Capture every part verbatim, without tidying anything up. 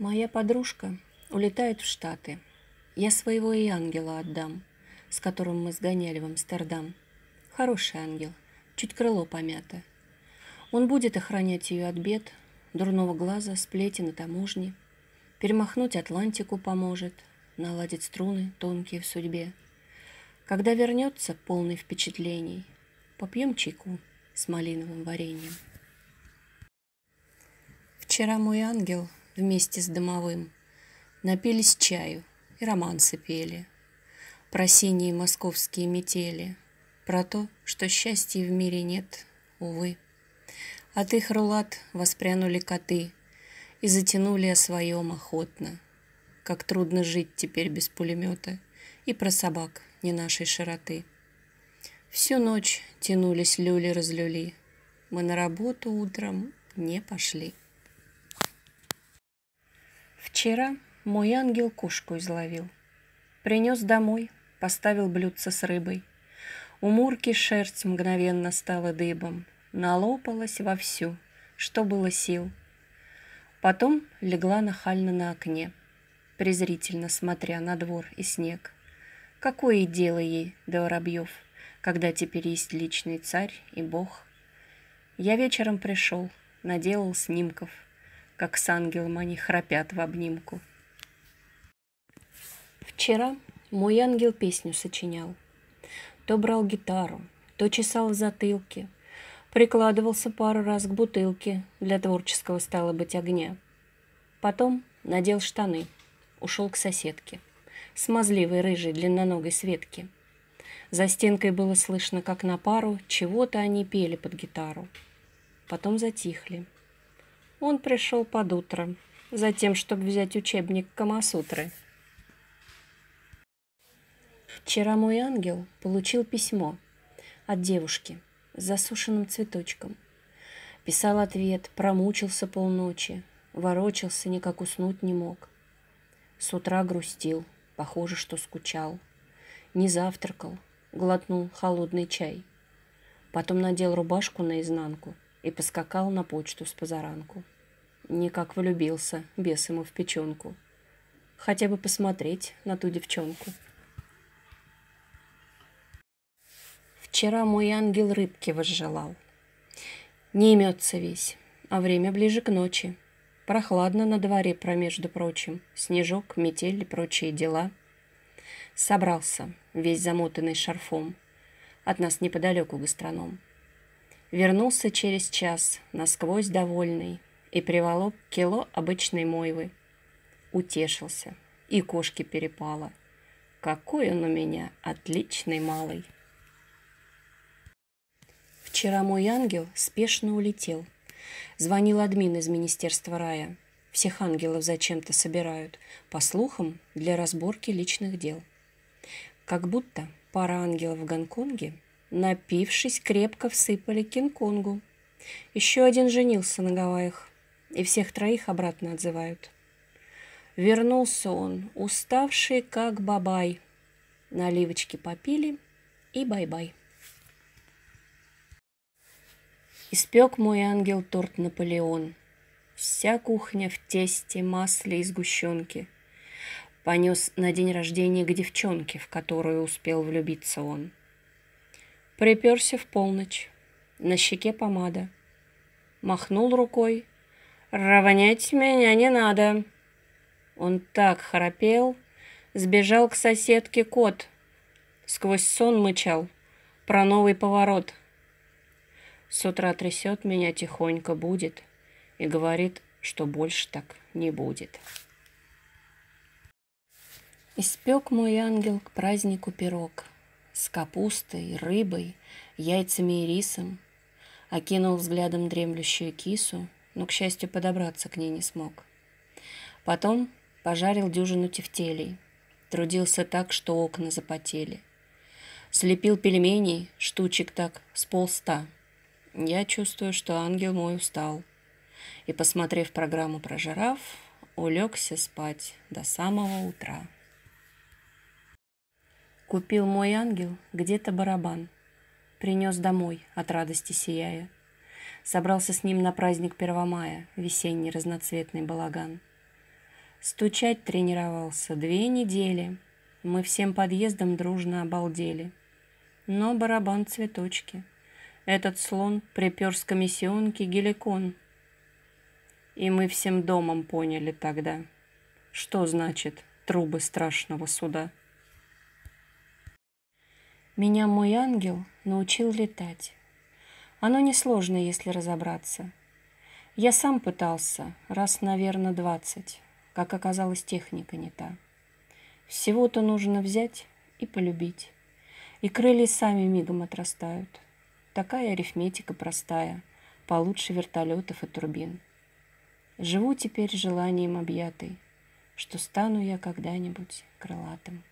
Моя подружка улетает в Штаты. Я своего и ангела отдам, с которым мы сгоняли в Амстердам. Хороший ангел, чуть крыло помято. Он будет охранять ее от бед, дурного глаза, сплетен и таможни. Перемахнуть Атлантику поможет, наладить струны тонкие в судьбе. Когда вернется, полный впечатлений, попьем чайку с малиновым вареньем. Вчера мой ангел вместе с домовым напились чаю и романсы пели про синие московские метели, про то, что счастья в мире нет, увы. От их рулат воспрянули коты и затянули о своем охотно. Как трудно жить теперь без пулемета, и про собак не нашей широты. Всю ночь тянулись люли-разлюли, мы на работу утром не пошли. Вчера мой ангел кошку изловил, принес домой, поставил блюдце с рыбой. У Мурки шерсть мгновенно стала дыбом, налопалась вовсю, что было сил. Потом легла нахально на окне, презрительно смотря на двор и снег. Какое и дело ей до воробьев, когда теперь есть личный царь и бог. Я вечером пришел, наделал снимков, как с ангелом они храпят в обнимку. Вчера мой ангел песню сочинял. То брал гитару, то чесал в затылке, прикладывался пару раз к бутылке для творческого, стало быть, огня. Потом надел штаны, ушел к соседке, смазливой рыжей длинноногой Светке. За стенкой было слышно, как на пару чего-то они пели под гитару. Потом затихли. Он пришел под утро, за тем, чтобы взять учебник Камасутры. Вчера мой ангел получил письмо от девушки с засушенным цветочком. Писал ответ, промучился полночи, ворочался, никак уснуть не мог. С утра грустил, похоже, что скучал. Не завтракал, глотнул холодный чай. Потом надел рубашку наизнанку и поскакал на почту с позаранку. Никак влюбился, бес ему в печенку. Хотя бы посмотреть на ту девчонку. Вчера мой ангел рыбки возжелал. Не имется весь, а время ближе к ночи. Прохладно на дворе, промежду прочим, снежок, метель и прочие дела. Собрался, весь замотанный шарфом, от нас неподалеку гастроном. Вернулся через час, насквозь довольный, и приволок кило обычной мойвы. Утешился, и кошке перепало. Какой он у меня отличный малый. Вчера мой ангел спешно улетел. Звонил админ из Министерства рая. Всех ангелов зачем-то собирают, по слухам, для разборки личных дел. Как будто пара ангелов в Гонконге, напившись, крепко всыпали Кинг-Конгу. Еще один женился на Гавайях, и всех троих обратно отзывают. Вернулся он, уставший, как бабай. Наливочки попили и бай-бай. Испек мой ангел торт Наполеон. Вся кухня в тесте, масле и сгущенке. Понес на день рождения к девчонке, в которую успел влюбиться он. Приперся в полночь, на щеке помада. Махнул рукой. «Равнять меня не надо». Он так храпел, сбежал к соседке кот. Сквозь сон мычал про новый поворот. С утра трясет меня тихонько, будет, и говорит, что больше так не будет. Испек мой ангел к празднику пирог с капустой, рыбой, яйцами и рисом. Окинул взглядом дремлющую кису, но, к счастью, подобраться к ней не смог. Потом пожарил дюжину тефтелей, трудился так, что окна запотели. Слепил пельменей, штучек так, с полста. Я чувствую, что ангел мой устал. И, посмотрев программу про жираф, улегся спать до самого утра. Купил мой ангел где-то барабан. Принес домой, от радости сияя. Собрался с ним на праздник Первомая, весенний разноцветный балаган. Стучать тренировался две недели. Мы всем подъездом дружно обалдели. Но барабан цветочки. Этот слон припер с комиссионки геликон. И мы всем домом поняли тогда, что значит трубы страшного суда. Меня мой ангел научил летать. Оно несложно, если разобраться. Я сам пытался, раз, наверное, двадцать. Как оказалось, техника не та. Всего-то нужно взять и полюбить. И крылья сами мигом отрастают. Такая арифметика простая, получше вертолетов и турбин. Живу теперь желанием объятой, что стану я когда-нибудь крылатым.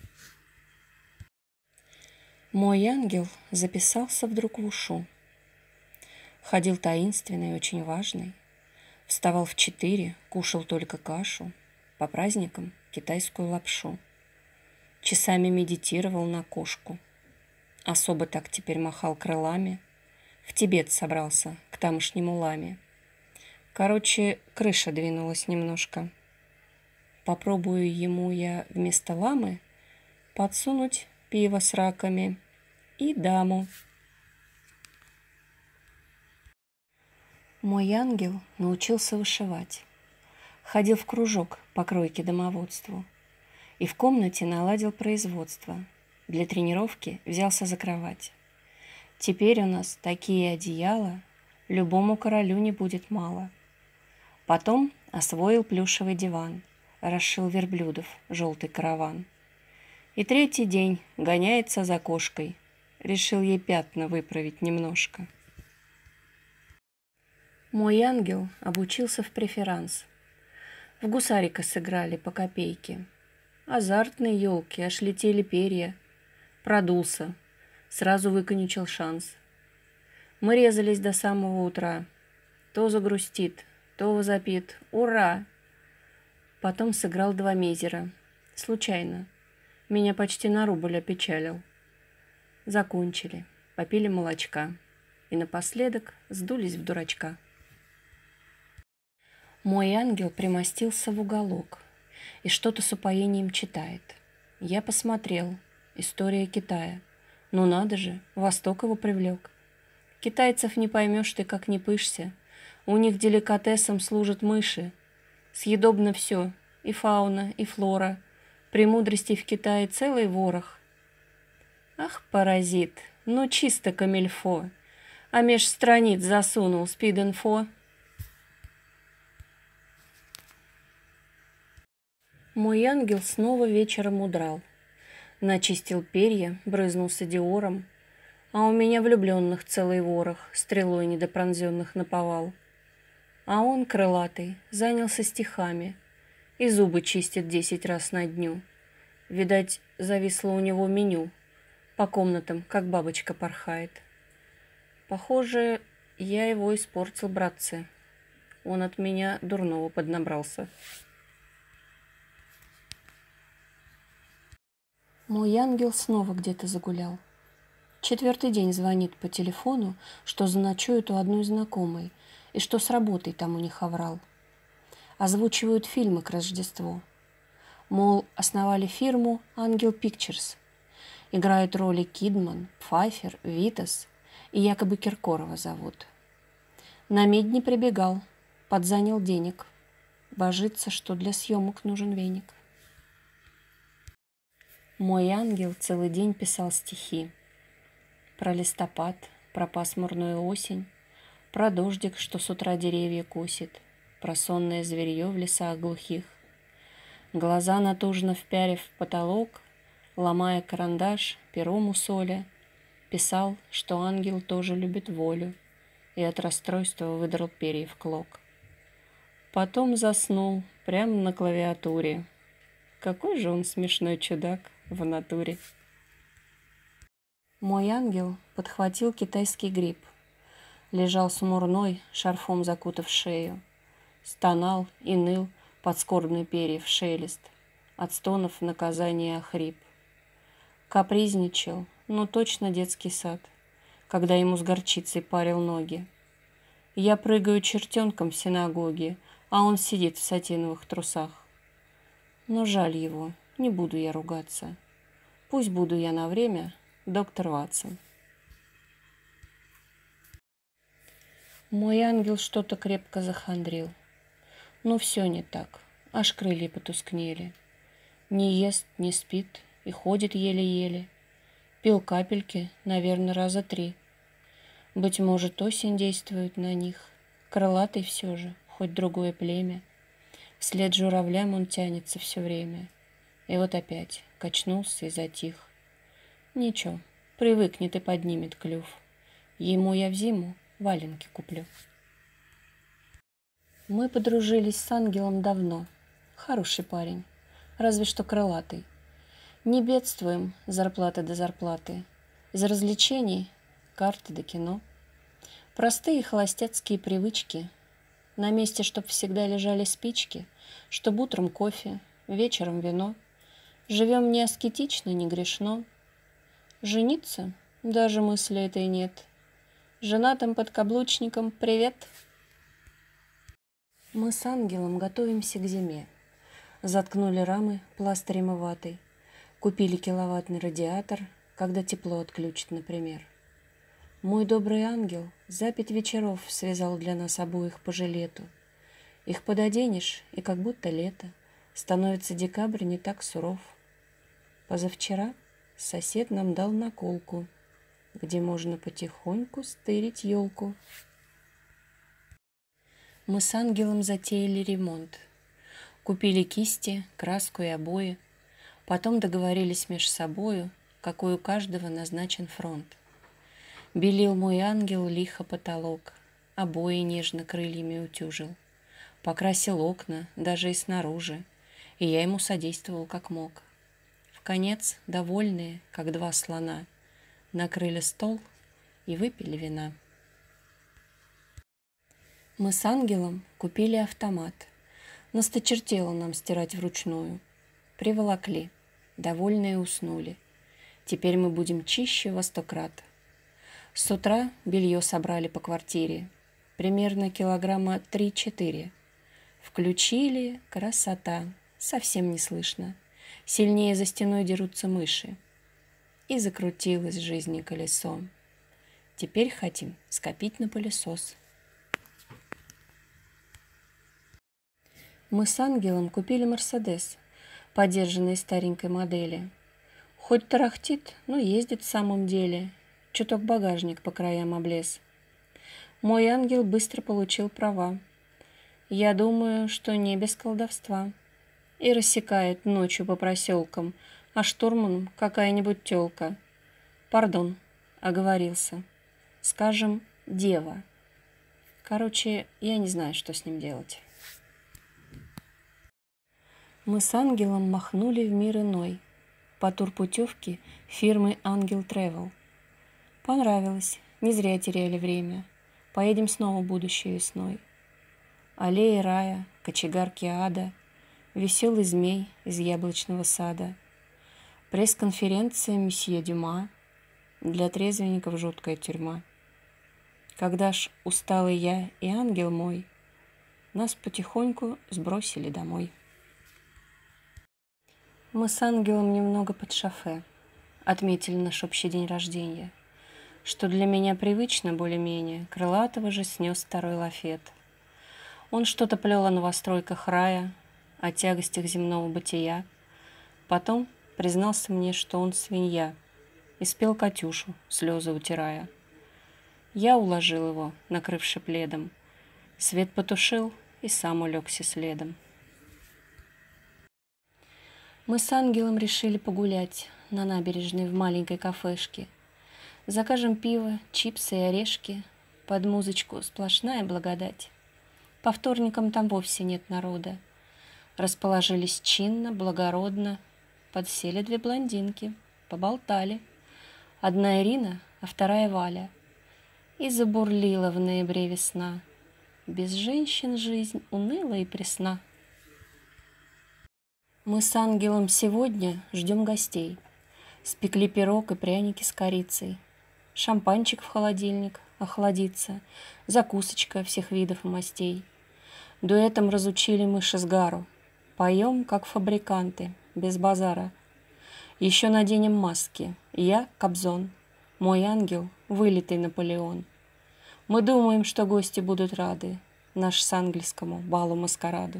Мой ангел записался вдруг в ушу. Ходил таинственный и очень важный. Вставал в четыре, кушал только кашу, по праздникам китайскую лапшу. Часами медитировал на кошку. Особо так теперь махал крылами. В Тибет собрался, к тамошнему ламе. Короче, крыша двинулась немножко. Попробую ему я вместо ламы подсунуть пиво с раками и даму. Мой ангел научился вышивать. Ходил в кружок по кройке домоводству. И в комнате наладил производство. Для тренировки взялся за кровать. Теперь у нас такие одеяла, любому королю не будет мало. Потом освоил плюшевый диван, расшил верблюдов желтый караван. И третий день гоняется за кошкой, решил ей пятна выправить немножко. Мой ангел обучился в преферанс. В гусарика сыграли по копейке. Азартные елки, аж летели перья. Продулся, сразу выконючил шанс. Мы резались до самого утра. То загрустит, то возопит «Ура!». Потом сыграл два мизера. Случайно. Меня почти на рубль опечалил. Закончили, попили молочка. И напоследок сдулись в дурачка. Мой ангел примостился в уголок и что-то с упоением читает. Я посмотрел. История Китая. Ну надо же, Восток его привлек. Китайцев не поймешь ты, как не пышься. У них деликатесом служат мыши. Съедобно все, и фауна, и флора. Премудростей в Китае целый ворох. Ах, паразит, ну чисто камильфо. А меж страниц засунул спид-инфо. Мой ангел снова вечером удрал. Начистил перья, брызнулся диором, а у меня влюбленных целый ворох, стрелой недопронзенных наповал. А он, крылатый, занялся стихами и зубы чистит десять раз на дню. Видать, зависло у него меню, по комнатам, как бабочка порхает. Похоже, я его испортил, братцы. Он от меня дурного поднабрался. Мой ангел снова где-то загулял. Четвертый день звонит по телефону, что заночует у одной знакомой, и что с работой там у них оврал. Озвучивают фильмы к Рождеству. Мол, основали фирму «Ангел Пикчерс». Играют роли Кидман, Пфайфер, Витас и якобы Киркорова зовут. На медни прибегал, подзанял денег. Божится, что для съемок нужен веник. Мой ангел целый день писал стихи. Про листопад, про пасмурную осень, про дождик, что с утра деревья косит, про сонное зверье в лесах глухих. Глаза натужно впярив в потолок, ломая карандаш, перо мусоля, писал, что ангел тоже любит волю, и от расстройства выдрал перья в клок. Потом заснул прямо на клавиатуре. Какой же он смешной чудак в натуре. Мой ангел подхватил китайский грипп. Лежал смурной, шарфом закутав шею. Стонал и ныл под скорбный перьев шелест. От стонов наказания охрип. Капризничал, но точно детский сад, когда ему с горчицей парил ноги. Я прыгаю чертенком в синагоге, а он сидит в сатиновых трусах. Но жаль его, не буду я ругаться. Пусть буду я на время доктор Ватсон. Мой ангел что-то крепко захандрил. Но все не так, аж крылья потускнели. Не ест, не спит и ходит еле-еле. Пил капельки, наверное, раза три. Быть может, осень действует на них. Крылатый все же, хоть другое племя. Вслед журавлям он тянется все время. И вот опять качнулся и затих. Ничего, привыкнет и поднимет клюв. Ему я в зиму валенки куплю. Мы подружились с ангелом давно. Хороший парень, разве что крылатый. Не бедствуем, зарплаты до зарплаты. Из развлечений карты до кино. Простые холостяцкие привычки. На месте, чтоб всегда лежали спички, чтоб утром кофе, вечером вино. Живем не аскетично, не грешно. Жениться? Даже мысли этой нет. Женатым подкаблучникам привет. Мы с ангелом готовимся к зиме. Заткнули рамы пластырем и ватой. Купили киловаттный радиатор, когда тепло отключит, например. Мой добрый ангел за пять вечеров связал для нас обоих по жилету. Их пододенешь, и как будто лето. Становится декабрь не так суров. Позавчера сосед нам дал наколку, где можно потихоньку стырить елку. Мы с ангелом затеяли ремонт. Купили кисти, краску и обои. Потом договорились меж собою, какой у каждого назначен фронт. Белил мой ангел лихо потолок, обои нежно крыльями утюжил. Покрасил окна, даже и снаружи, и я ему содействовал как мог. Вконец, довольные, как два слона, накрыли стол и выпили вина. Мы с ангелом купили автомат. Насточертело нам стирать вручную. Приволокли, довольные уснули. Теперь мы будем чище во сто крат. С утра белье собрали по квартире. Примерно килограмма три-четыре. Включили, красота, совсем не слышно. Сильнее за стеной дерутся мыши. И закрутилось в жизни колесо. Теперь хотим скопить на пылесос. Мы с ангелом купили Мерседес, подержанный старенькой модели. Хоть тарахтит, но ездит в самом деле. Чуток багажник по краям облез. Мой ангел быстро получил права. Я думаю, что не без колдовства. И рассекает ночью по проселкам, а штурманом какая-нибудь тёлка. Пардон, оговорился. Скажем, дева. Короче, я не знаю, что с ним делать. Мы с ангелом махнули в мир иной по турпутевке фирмы «Ангел Тревел». Понравилось, не зря теряли время. Поедем снова будущей весной. Аллеи рая, кочегарки ада, веселый змей из яблочного сада. Пресс-конференция месье Дюма, для трезвенников жуткая тюрьма. Когда ж усталый я и ангел мой, нас потихоньку сбросили домой. Мы с ангелом немного под шофе отметили наш общий день рождения, что для меня привычно более-менее. Крылатого же снес второй лафет. Он что-то плел о новостройках рая, о тягостях земного бытия. Потом признался мне, что он свинья, и спел Катюшу, слезы утирая. Я уложил его, накрывши пледом. Свет потушил и сам улегся следом. Мы с ангелом решили погулять на набережной в маленькой кафешке. Закажем пиво, чипсы и орешки. Под музычку сплошная благодать. По вторникам там вовсе нет народа. Расположились чинно, благородно. Подсели две блондинки, поболтали. Одна Ирина, а вторая Валя. И забурлила в ноябре весна. Без женщин жизнь уныла и пресна. Мы с ангелом сегодня ждем гостей. Спекли пирог и пряники с корицей. Шампанчик в холодильник охладится. Закусочка всех видов и мастей. Дуэтом разучили мы Шизгару. Поем, как фабриканты, без базара. Еще наденем маски. Я — Кобзон, мой ангел — вылитый Наполеон. Мы думаем, что гости будут рады наш с английскому балу-маскараду.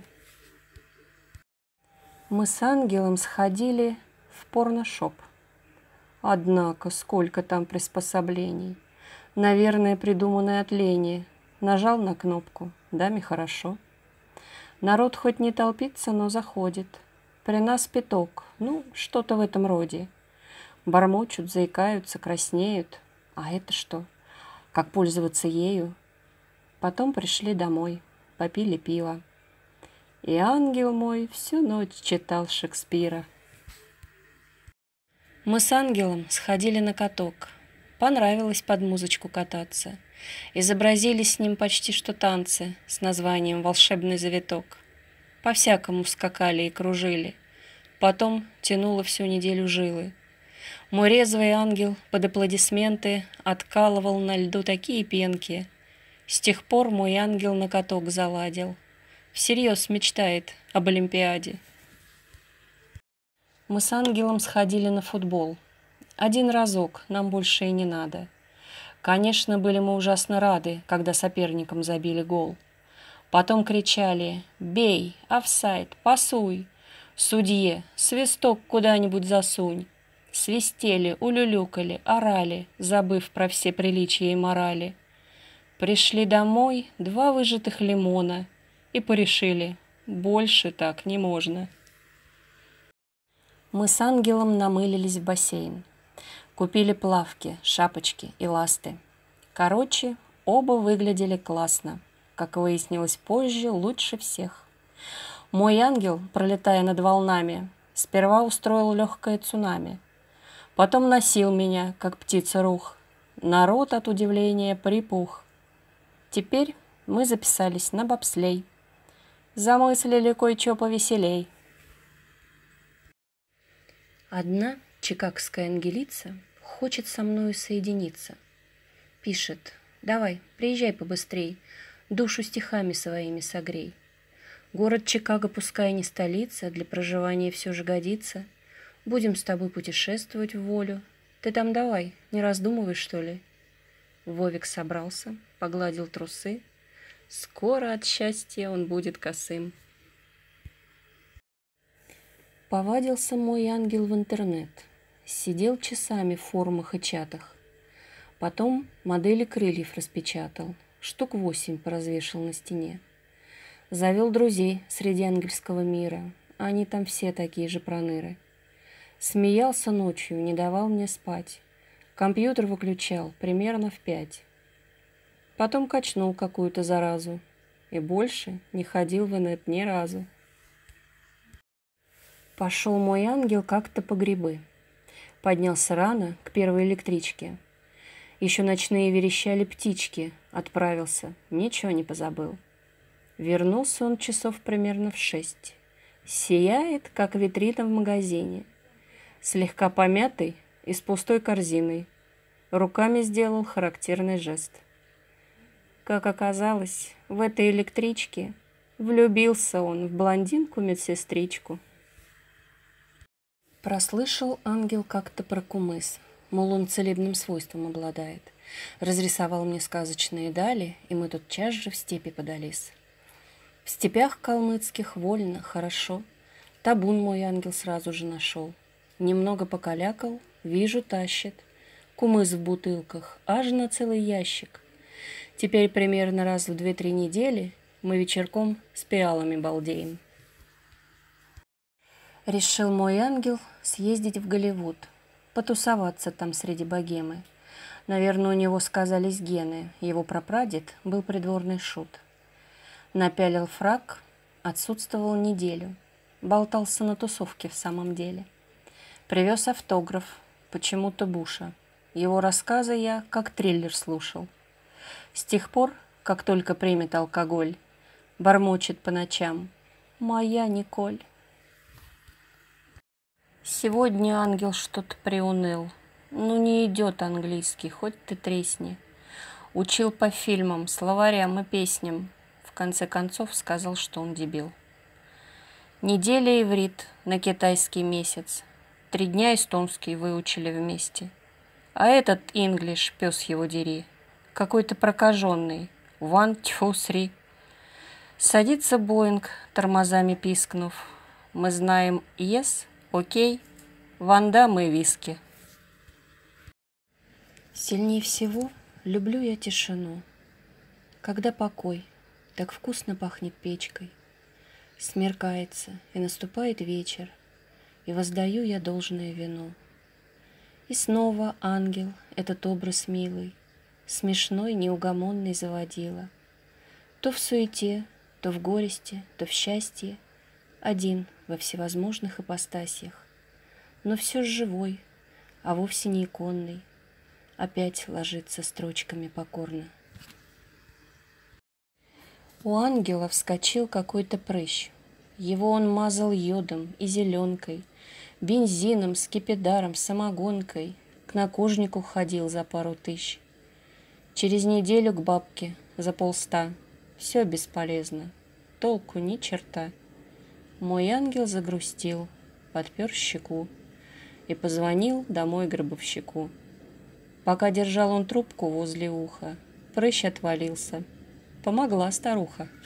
Мы с ангелом сходили в порно-шоп. Однако, сколько там приспособлений. Наверное, придуманное от лени. Нажал на кнопку, даме хорошо. Народ хоть не толпится, но заходит. При нас пяток, ну, что-то в этом роде. Бормочут, заикаются, краснеют. А это что? Как пользоваться ею? Потом пришли домой, попили пиво. И ангел мой всю ночь читал Шекспира. Мы с ангелом сходили на каток. Понравилось под музычку кататься. Изобразили с ним почти что танцы с названием «Волшебный завиток». По-всякому скакали и кружили. Потом тянуло всю неделю жилы. Мой резвый ангел под аплодисменты откалывал на льду такие пенки. С тех пор мой ангел на каток заладил. Всерьез мечтает об Олимпиаде. Мы с ангелом сходили на футбол. Один разок, нам больше и не надо. Конечно, были мы ужасно рады, когда соперникам забили гол. Потом кричали: «Бей! Офсайд! Пасуй! Судье! Свисток куда-нибудь засунь!» Свистели, улюлюкали, орали, забыв про все приличия и морали. Пришли домой два выжатых лимона и порешили: больше так не можно. Мы с ангелом намылились в бассейн. Купили плавки, шапочки и ласты. Короче, оба выглядели классно. Как выяснилось позже, лучше всех. Мой ангел, пролетая над волнами, сперва устроил легкое цунами. Потом носил меня, как птица рух. Народ от удивления припух. Теперь мы записались на бобслей. Замыслили кое-что повеселей. Одна чикагская ангелица хочет со мною соединиться. Пишет: «Давай, приезжай побыстрей, душу стихами своими согрей. Город Чикаго пускай не столица, для проживания все же годится. Будем с тобой путешествовать в волю. Ты там давай, не раздумывай, что ли». Вовик собрался, погладил трусы. Скоро от счастья он будет косым. Повадился мой ангел в интернет. Сидел часами в форумах и чатах. Потом модели крыльев распечатал. Штук восемь поразвешал на стене. Завел друзей среди ангельского мира. Они там все такие же проныры. Смеялся ночью, не давал мне спать. Компьютер выключал примерно в пять. Потом качнул какую-то заразу. И больше не ходил в инет ни разу. Пошел мой ангел как-то по грибы. Поднялся рано к первой электричке. Еще ночные верещали птички. Отправился, ничего не позабыл. Вернулся он часов примерно в шесть. Сияет, как витрина в магазине. Слегка помятый и с пустой корзиной. Руками сделал характерный жест. Как оказалось, в этой электричке влюбился он в блондинку-медсестричку. Прослышал ангел как-то про кумыс, мол, он целебным свойством обладает. Разрисовал мне сказочные дали, и мы тотчас же в степи подались. В степях калмыцких вольно, хорошо. Табун мой ангел сразу же нашел. Немного покалякал, вижу, тащит. Кумыс в бутылках, аж на целый ящик. Теперь примерно раз в две-три недели мы вечерком с пиалами балдеем. Решил мой ангел съездить в Голливуд, потусоваться там среди богемы. Наверное, у него сказались гены, его прапрадед был придворный шут. Напялил фрак, отсутствовал неделю, болтался на тусовке в самом деле. Привез автограф, почему-то Буша. Его рассказы я как триллер слушал. С тех пор, как только примет алкоголь, бормочет по ночам: «Моя Николь». Сегодня ангел что-то приуныл. Ну, не идет английский, хоть ты тресни. Учил по фильмам, словарям и песням. В конце концов сказал, что он дебил. Неделя иврит на китайский месяц. Три дня эстонский выучили вместе. А этот инглиш, пес его дери, какой-то прокаженный. One, two, three. Садится Боинг, тормозами пискнув. Мы знаем yes, окей, вандам и виски. Сильнее всего люблю я тишину, когда покой так вкусно пахнет печкой. Смеркается, и наступает вечер, и воздаю я должное вину. И снова ангел, этот образ милый, смешной, неугомонный заводила. То в суете, то в горести, то в счастье, один во всевозможных ипостасях, но все ж живой, а вовсе не иконный, опять ложится строчками покорно. У ангела вскочил какой-то прыщ. Его он мазал йодом и зеленкой, бензином, скипидаром, самогонкой. К накожнику ходил за пару тысяч. Через неделю к бабке за полста. Все бесполезно, толку ни черта. Мой ангел загрустил, подпер щеку и позвонил домой гробовщику. Пока держал он трубку возле уха, прыщ отвалился. Помогла старуха.